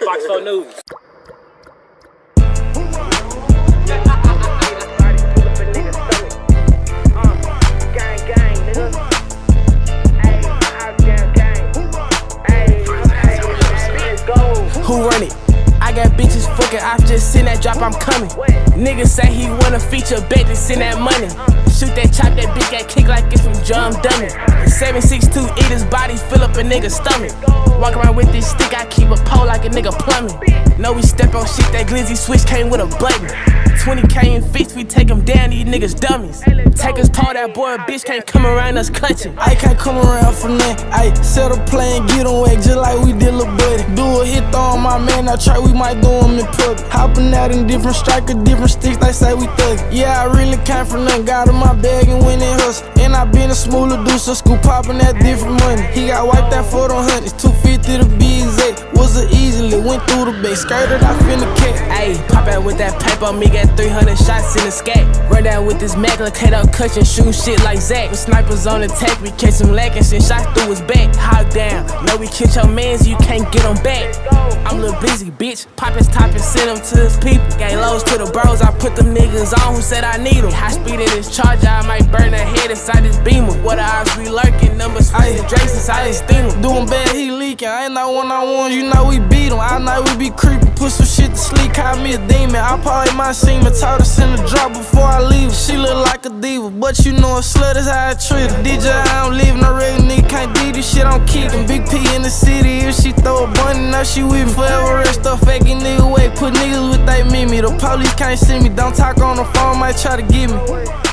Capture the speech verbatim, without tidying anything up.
Fox four News. Who run it? I got bitches fucking off, just send that drop, I'm coming. Niggas say he wanna feature, bet to send that money. Shoot that chop, that bitch got kick like it's from John Dummy. seven six two, eat his body, fill up a nigga's stomach. Walk around with this stick, I keep a pole like a nigga plumbing. Know we step on shit, that glizzy switch came with a button. twenty K in feast, we take them down, these niggas dummies. Take us pole, that boy, a bitch can't come around us clutching. I can't come around for nothing. I settle play and get on whack just like we did Lil' Buddy. Do a hit throw on my man, I try, we might do him in public. Hopping out in different strikers, different sticks, they say we thug. Yeah, I really came from nothing, got in my bag and went in hustle. And I been a smoother do some scoop popping that different money. He got wiped out for them hundreds, two fifty to be exact. Was it easily, went through the base, skirted, I finna catch. Ayy, pop out with that paper on me, got three hundred shots in the scat. Run down with this Mac, look head up, cushion, shoot shit like Zach. With snipers on attack, we catch him lacking, send shots through his back. Hog down, know we catch your mans, you can't get them back. I'm Lil' Blizzy, bitch, pop his top and send him to his people. Gave lows to the bros, I put them niggas on who said I need them. High speed in this charger, I might burn that head inside this beamer. What the odds we lurking, numbers I the Drakes inside this steamer. Doing bad, he leaking, I ain't no one on ones, you know we beat him. I know we be creeping, put some shit to sleep, call me a demon. I probably my semen, taught her send a drop before I leave. She look like a diva, but you know a slut is how I treat her. D J, I don't live, no real nigga can't do this shit, I'm kicking. Big P in the city, if she throw a bunny, now she with me forever. Rest up, faking nigga way, put niggas with they mimi. The police can't see me, don't talk on the phone, might try to get me.